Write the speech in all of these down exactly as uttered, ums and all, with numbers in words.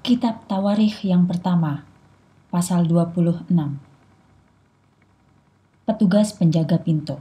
Kitab Tawarikh yang pertama, pasal dua puluh enam. Petugas penjaga pintu.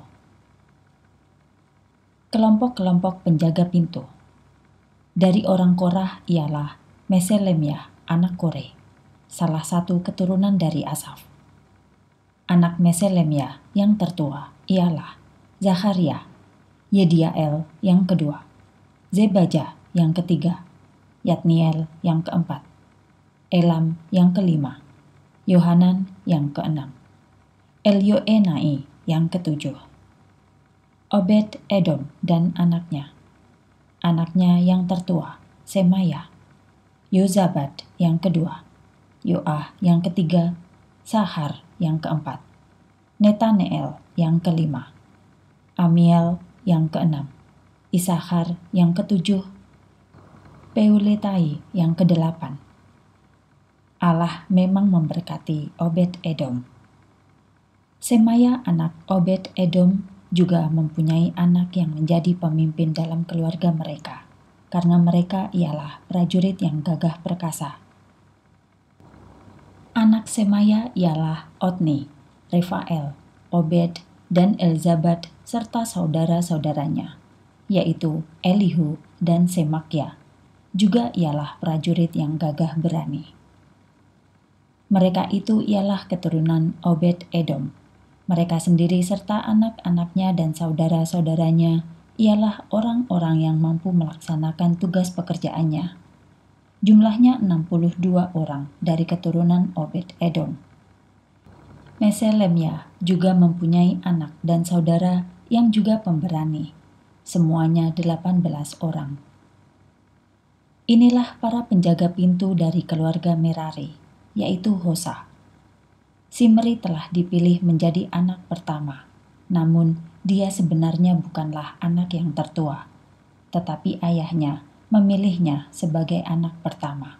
Kelompok-kelompok penjaga pintu. Dari orang Korah ialah Meselemyah, anak Kore, salah satu keturunan dari Asaf. Anak Meselemyah yang tertua ialah Zakharia, Yediael yang kedua, Zebajah yang ketiga, Yatniel yang keempat, Elam yang kelima, Yohanan yang keenam, Elioenai yang ketujuh, Obed Edom dan anaknya, anaknya yang tertua, Semaya, Yozabad yang kedua, Yoah yang ketiga, Sahar yang keempat, Netaneel yang kelima, Amiel yang keenam, Isahar yang ketujuh, Peuletai yang kedelapan. Allah memang memberkati Obed Edom. Semaya anak Obed Edom juga mempunyai anak yang menjadi pemimpin dalam keluarga mereka, karena mereka ialah prajurit yang gagah perkasa. Anak Semaya ialah Otni, Refael, Obed, dan Elzabad serta saudara-saudaranya, yaitu Elihu dan Semakya, juga ialah prajurit yang gagah berani. Mereka itu ialah keturunan Obed Edom. Mereka sendiri serta anak-anaknya dan saudara-saudaranya ialah orang-orang yang mampu melaksanakan tugas pekerjaannya. Jumlahnya enam puluh dua orang dari keturunan Obed Edom. Meselemyah juga mempunyai anak dan saudara yang juga pemberani, semuanya delapan belas orang. Inilah para penjaga pintu dari keluarga Merari, yaitu Hosa. Simri telah dipilih menjadi anak pertama, namun dia sebenarnya bukanlah anak yang tertua, tetapi ayahnya memilihnya sebagai anak pertama.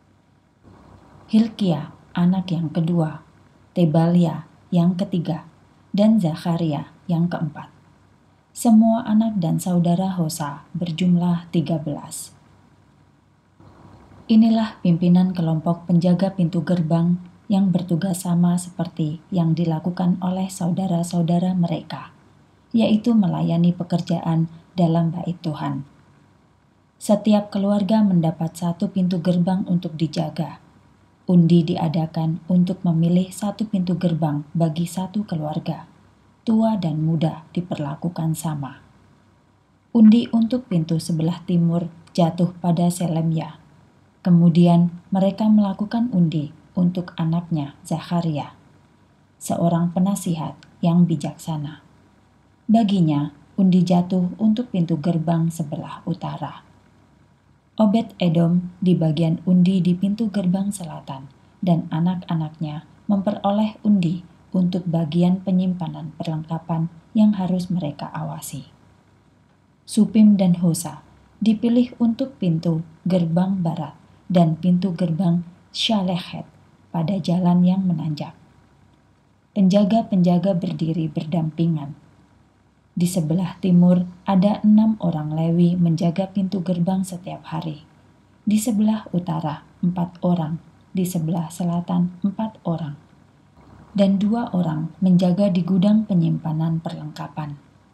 Hilkia, anak yang kedua, Tebalia yang ketiga, dan Zakharia yang keempat. Semua anak dan saudara Hosa berjumlah tiga belas. Inilah pimpinan kelompok penjaga pintu gerbang yang bertugas sama seperti yang dilakukan oleh saudara-saudara mereka, yaitu melayani pekerjaan dalam bait Tuhan. Setiap keluarga mendapat satu pintu gerbang untuk dijaga. Undi diadakan untuk memilih satu pintu gerbang bagi satu keluarga. Tua dan muda diperlakukan sama. Undi untuk pintu sebelah timur jatuh pada Selemyah. Kemudian mereka melakukan undi untuk anaknya Zakharia, seorang penasihat yang bijaksana. Baginya, undi jatuh untuk pintu gerbang sebelah utara. Obed Edom di bagian undi di pintu gerbang selatan, dan anak-anaknya memperoleh undi untuk bagian penyimpanan perlengkapan yang harus mereka awasi. Supim dan Hosa dipilih untuk pintu gerbang barat dan pintu gerbang Shalechet pada jalan yang menanjak. Penjaga-penjaga berdiri berdampingan. Di sebelah timur ada enam orang Lewi menjaga pintu gerbang setiap hari. Di sebelah utara empat orang, di sebelah selatan empat orang, dan dua orang menjaga di gudang penyimpanan perlengkapan.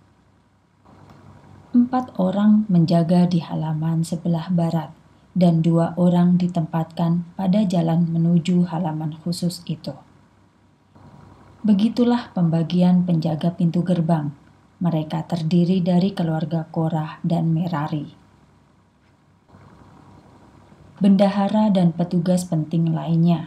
Empat orang menjaga di halaman sebelah barat, dan dua orang ditempatkan pada jalan menuju halaman khusus itu. Begitulah pembagian penjaga pintu gerbang. Mereka terdiri dari keluarga Korah dan Merari. Bendahara dan petugas penting lainnya.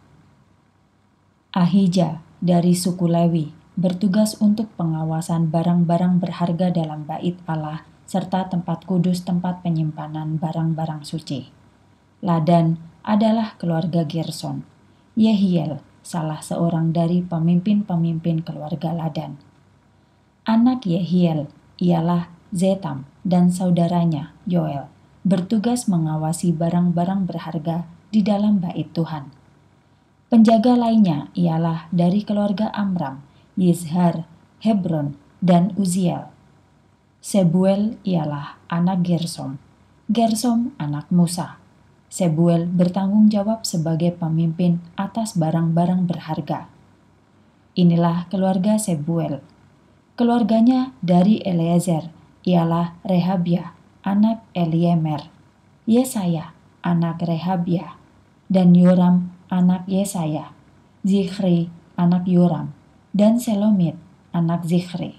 Ahija dari suku Lewi bertugas untuk pengawasan barang-barang berharga dalam bait Allah serta tempat kudus tempat penyimpanan barang-barang suci. Ladan adalah keluarga Gerson. Yehiel salah seorang dari pemimpin-pemimpin keluarga Ladan. Anak Yehiel ialah Zetam dan saudaranya Yoel bertugas mengawasi barang-barang berharga di dalam bait Tuhan. Penjaga lainnya ialah dari keluarga Amram, Yizhar, Hebron, dan Uziel. Sebuel ialah anak Gersom, Gersom anak Musa, Sebuel bertanggung jawab sebagai pemimpin atas barang-barang berharga. Inilah keluarga Sebuel. Keluarganya dari Eliezer ialah Rehabia, anak Eliemer, Yesaya, anak Rehabia, dan Yoram, anak Yesaya, Zichri, anak Yoram, dan Selomit, anak Zichri.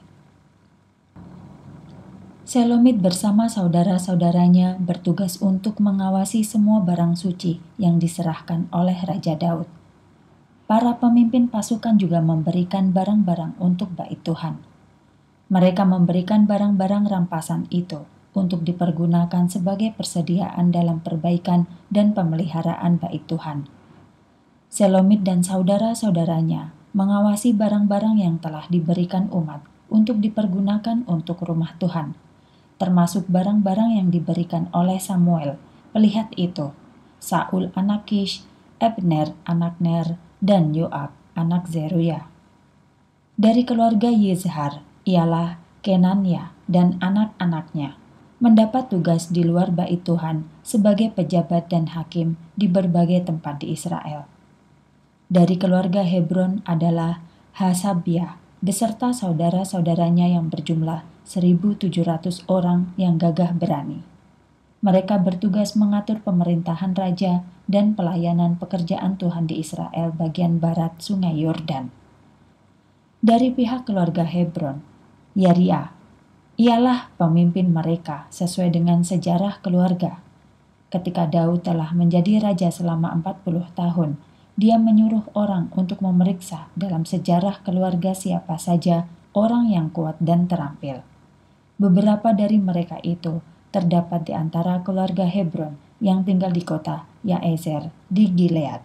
Selomit bersama saudara-saudaranya bertugas untuk mengawasi semua barang suci yang diserahkan oleh Raja Daud. Para pemimpin pasukan juga memberikan barang-barang untuk bait Tuhan. Mereka memberikan barang-barang rampasan itu untuk dipergunakan sebagai persediaan dalam perbaikan dan pemeliharaan bait Tuhan. Selomit dan saudara-saudaranya mengawasi barang-barang yang telah diberikan umat untuk dipergunakan untuk rumah Tuhan, termasuk barang-barang yang diberikan oleh Samuel, pelihat itu, Saul anak Kish, Abner anak Ner, dan Yoab anak Zeruya. Dari keluarga Yizhar ialah Kenania dan anak-anaknya, mendapat tugas di luar bait Tuhan sebagai pejabat dan hakim di berbagai tempat di Israel. Dari keluarga Hebron adalah Hasabia beserta saudara-saudaranya yang berjumlah seribu tujuh ratus orang yang gagah berani. Mereka bertugas mengatur pemerintahan raja dan pelayanan pekerjaan Tuhan di Israel bagian barat Sungai Yordan. Dari pihak keluarga Hebron, Yaria ialah pemimpin mereka sesuai dengan sejarah keluarga. Ketika Daud telah menjadi raja selama empat puluh tahun, dia menyuruh orang untuk memeriksa dalam sejarah keluarga siapa saja orang yang kuat dan terampil. Beberapa dari mereka itu terdapat di antara keluarga Hebron yang tinggal di kota Yaezer di Gilead.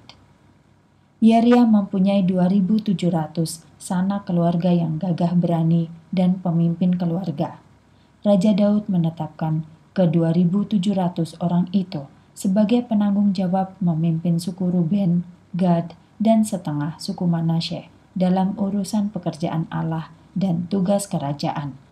Yaria mempunyai dua ribu tujuh ratus sanak keluarga yang gagah berani dan pemimpin keluarga. Raja Daud menetapkan ke dua ribu tujuh ratus orang itu sebagai penanggung jawab memimpin suku Ruben, Gad, dan setengah suku Manasye dalam urusan pekerjaan Allah dan tugas kerajaan.